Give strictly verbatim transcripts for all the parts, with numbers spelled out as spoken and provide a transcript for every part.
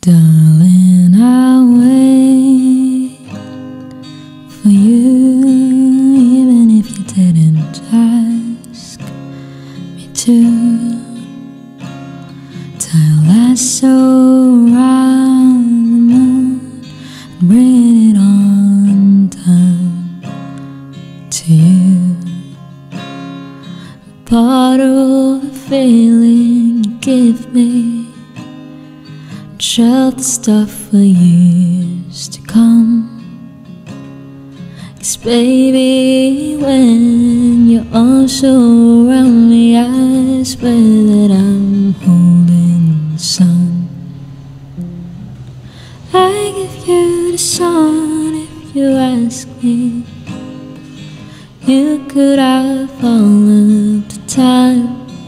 Darling, I'll wait for you, even if you didn't ask me to. Tie a lasso around the moon and bring it on down to you. A part of the feeling you give me, shelf the stuff for years to come. 'Cause baby, when you're also around me, I swear that I'm holding the sun. I give you the sun if you ask me. You could have all of the time.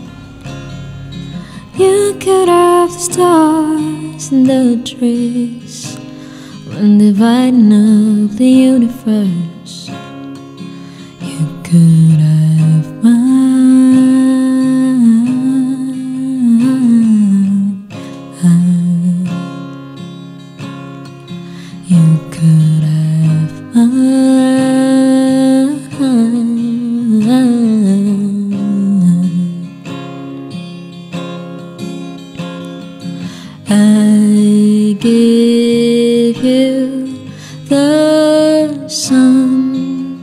You could have the stars and the trees, when dividing up the universe. You could have mine. You could have mine. I give you the sun.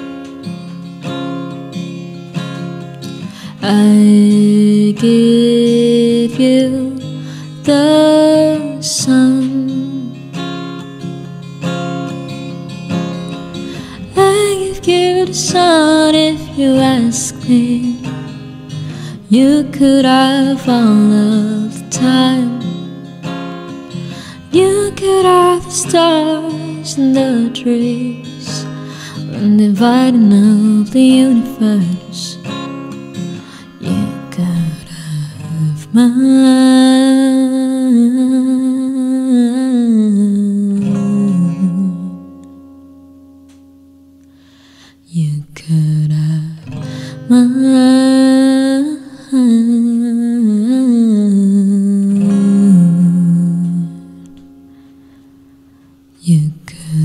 I give you the sun. I give you the sun if you ask me. You could have all of the time. You could have the stars and the trees, when dividing up the universe. You could have mine. You could have mine. You could